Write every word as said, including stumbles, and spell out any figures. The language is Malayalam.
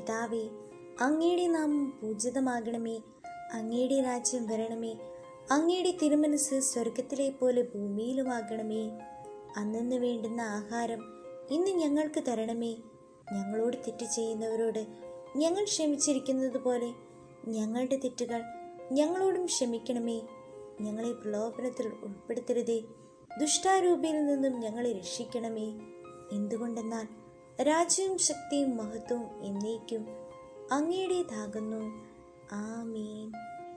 പിതാവേ, അങ്ങയുടെ നാമം പൂജിതമാകണമേ. അങ്ങയുടെ രാജ്യം വരണമേ. അങ്ങയുടെ തിരുമനസ് സ്വർഗത്തിലെ പോലെ ഭൂമിയിലുമാകണമേ. അന്നന്ന് വേണ്ടുന്ന ആഹാരം ഇന്ന് ഞങ്ങൾക്ക് തരണമേ. ഞങ്ങളോട് തെറ്റ് ചെയ്യുന്നവരോട് ഞങ്ങൾ ക്ഷമിച്ചിരിക്കുന്നത് പോലെ ഞങ്ങളുടെ തെറ്റുകൾ ഞങ്ങളോടും ക്ഷമിക്കണമേ. ഞങ്ങളെ പ്രലോഭനത്തിൽ ഉൾപ്പെടുത്തരുതേ, ദുഷ്ടാരൂപിയിൽ നിന്നും ഞങ്ങളെ രക്ഷിക്കണമേ. എന്തുകൊണ്ടെന്നാൽ രാജ്യവും ശക്തിയും മഹത്വവും എന്നേക്കും അങ്ങയുടേതാകുന്നു. ആമേൻ.